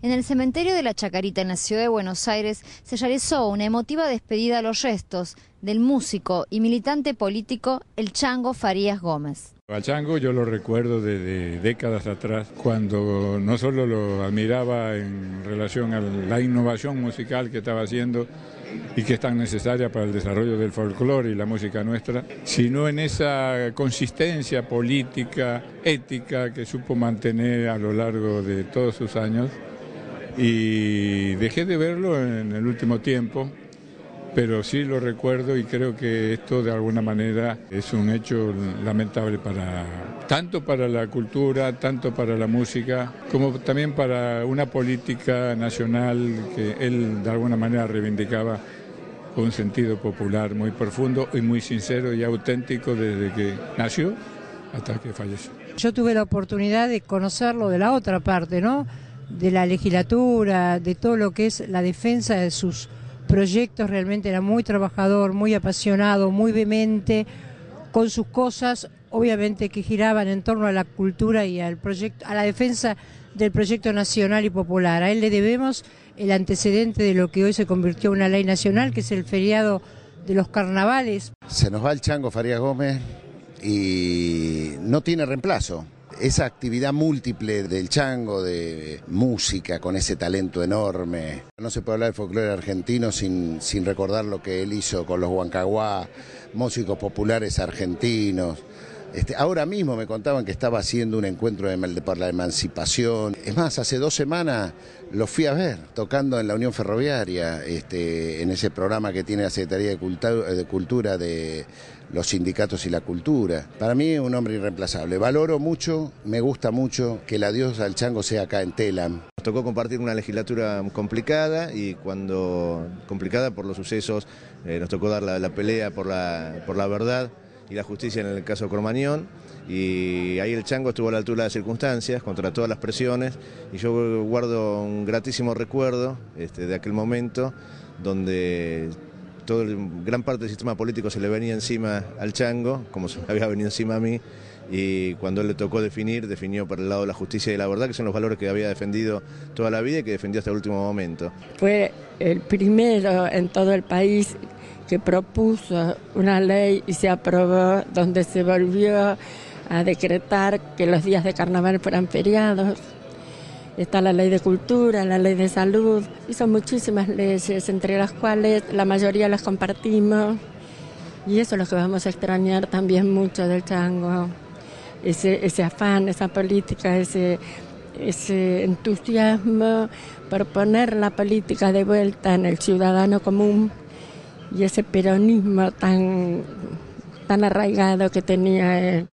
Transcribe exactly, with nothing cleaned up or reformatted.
En el cementerio de la Chacarita, en la ciudad de Buenos Aires, se realizó una emotiva despedida a los restos del músico y militante político El Chango Farías Gómez. Al Chango yo lo recuerdo desde décadas atrás, cuando no solo lo admiraba en relación a la innovación musical que estaba haciendo y que es tan necesaria para el desarrollo del folclore y la música nuestra, sino en esa consistencia política, ética que supo mantener a lo largo de todos sus años. Y dejé de verlo en el último tiempo, pero sí lo recuerdo y creo que esto de alguna manera es un hecho lamentable para tanto para la cultura, tanto para la música, como también para una política nacional que él de alguna manera reivindicaba con un sentido popular muy profundo y muy sincero y auténtico desde que nació hasta que falleció. Yo tuve la oportunidad de conocerlo de la otra parte, ¿no? De la legislatura, de todo lo que es la defensa de sus proyectos. Realmente era muy trabajador, muy apasionado, muy vehemente con sus cosas, obviamente que giraban en torno a la cultura y al proyecto, a la defensa del proyecto nacional y popular. A él le debemos el antecedente de lo que hoy se convirtió en una ley nacional, que es el feriado de los carnavales. Se nos va el Chango Farías Gómez y no tiene reemplazo. Esa actividad múltiple del Chango, de música, con ese talento enorme. No se puede hablar del folclore argentino sin, sin recordar lo que él hizo con los huancaguá, músicos populares argentinos. Este, ahora mismo me contaban que estaba haciendo un encuentro de, de, por la emancipación. Es más, hace dos semanas lo fui a ver, tocando en la Unión Ferroviaria, este, en ese programa que tiene la Secretaría de Cultura, de Cultura de los sindicatos y la cultura. Para mí es un hombre irreemplazable. Valoro mucho, me gusta mucho que el adiós al Chango sea acá en Telam. Nos tocó compartir una legislatura complicada y cuando complicada por los sucesos, eh, nos tocó dar la, la pelea por la, por la verdad y la justicia en el caso Cromañón, y ahí el Chango estuvo a la altura de las circunstancias, contra todas las presiones, y yo guardo un gratísimo recuerdo este, de aquel momento donde todo el, gran parte del sistema político se le venía encima al Chango, como se me había venido encima a mí, y cuando él le tocó definir, definió por el lado de la justicia y la verdad, que son los valores que había defendido toda la vida y que defendió hasta el último momento. Fue el primero en todo el país que propuso una ley y se aprobó, donde se volvió a decretar que los días de carnaval fueran feriados. Está la ley de cultura, la ley de salud, y son muchísimas leyes, entre las cuales la mayoría las compartimos, y eso es lo que vamos a extrañar también mucho del Chango, ese, ese afán, esa política, ese, ese entusiasmo por poner la política de vuelta en el ciudadano común, y ese peronismo tan, tan arraigado que tenía él.